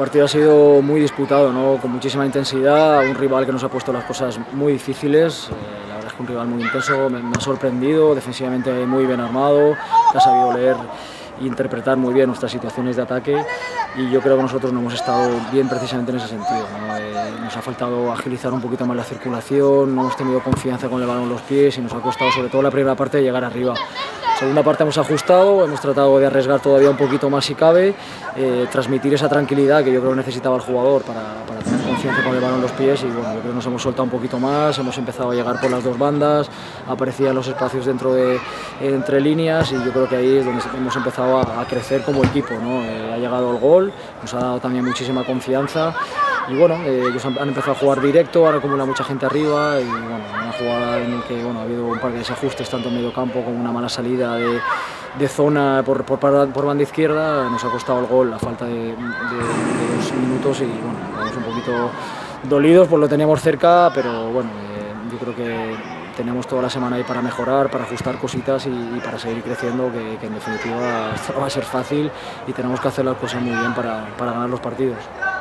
partido ha sido muy disputado, ¿no? Con muchísima intensidad, un rival que nos ha puesto las cosas muy difíciles, la verdad es que un rival muy intenso, me ha sorprendido, defensivamente muy bien armado, que ha sabido leer e interpretar muy bien nuestras situaciones de ataque y yo creo que nosotros no hemos estado bien precisamente en ese sentido, ¿no? Nos ha faltado agilizar un poquito más la circulación, no hemos tenido confianza con el balón en los pies y nos ha costado sobre todo la primera parte de llegar arriba. Segunda parte hemos ajustado, hemos tratado de arriesgar todavía un poquito más si cabe, transmitir esa tranquilidad que yo creo que necesitaba el jugador para tener confianza con el balón en los pies y bueno, yo creo que nos hemos soltado un poquito más, hemos empezado a llegar por las dos bandas, aparecían los espacios entre líneas y yo creo que ahí es donde hemos empezado a crecer como equipo, ¿no? Ha llegado el gol, nos ha dado también muchísima confianza y bueno, ellos han empezado a jugar directo, han acumulado mucha gente arriba y bueno, una jugada en la que bueno, ha habido un par de desajustes tanto en medio campo como una mala salida de zona por banda izquierda, nos ha costado el gol a falta de 2 minutos y bueno, estamos un poquito dolidos, pues lo teníamos cerca, pero bueno, yo creo que tenemos toda la semana ahí para mejorar, para ajustar cositas y para seguir creciendo, que en definitiva esto no va a ser fácil y tenemos que hacer las cosas muy bien para ganar los partidos.